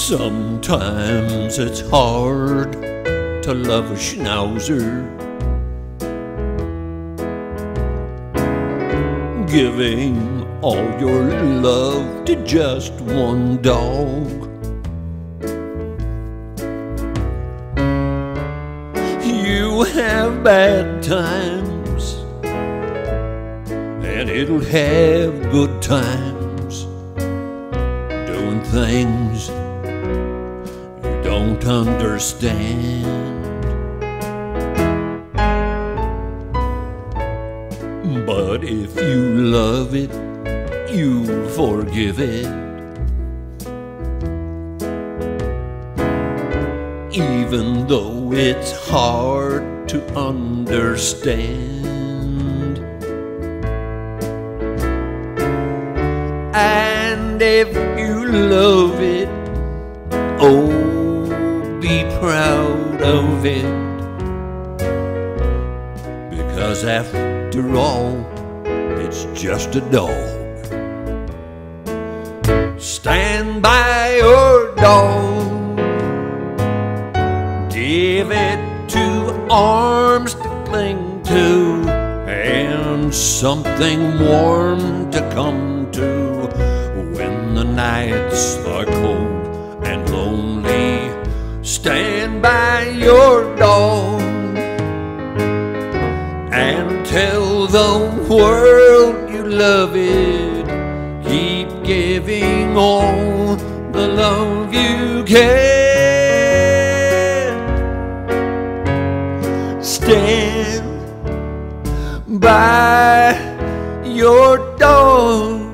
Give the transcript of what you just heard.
Sometimes it's hard to love a schnauzer, giving all your love to just one dog. You have bad times, and it'll have good times, doing things you don't understand. But if you love it, you forgive it, even though it's hard to understand. And if you love it, oh, be proud of it, because after all, it's just a dog. Stand by your dog, give it 2 arms to cling to, and something warm to come to when the nights are cold and lonely. Stand by your dog and tell the world you love it. Keep giving all the love you can. Stand by your dog.